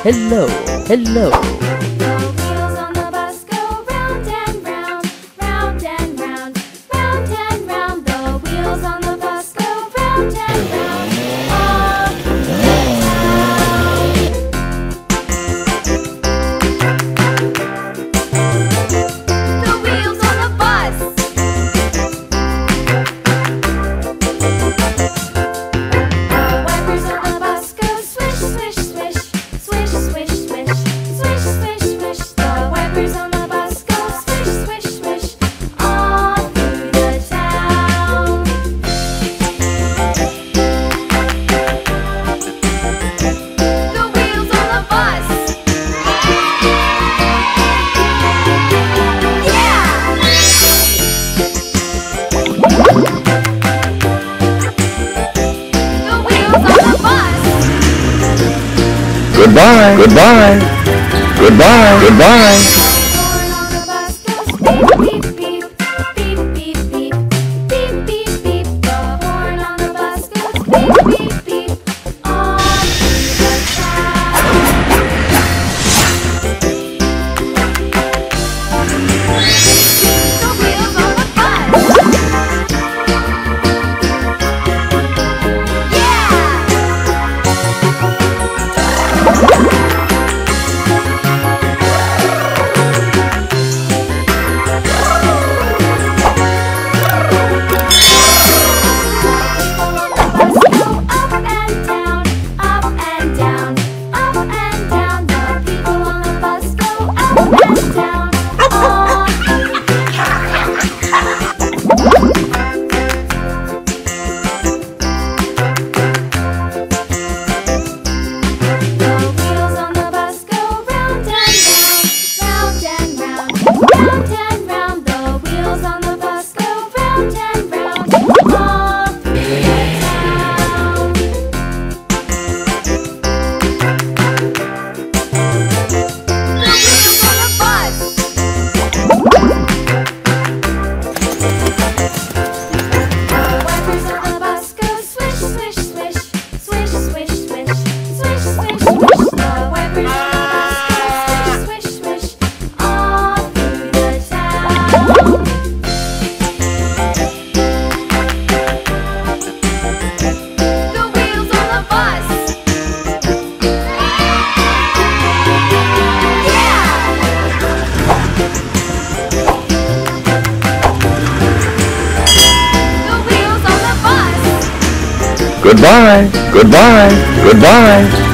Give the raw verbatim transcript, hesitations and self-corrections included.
hello, hello. The wheels on the bus go round and round, round and round, round and round. The wheels on the bus go round and round, all through the town. The wheels on the bus. The wipers on the bus go swish, swish, swish, swish, swish, swish, swish, swish, swish. The wipers on the bus go swish, swish, swish, all through the town. The wheels on the bus. Yeah! The wheels on the bus. Goodbye, goodbye, goodbye, goodbye. Horn on the bus goes beep, beep, beep, beep, beep, beep, beep, beep, beep. The horn on the bus goes beep, beep, beep, all through the town. The wheels on the bus. Yeah! Goodbye, goodbye, goodbye.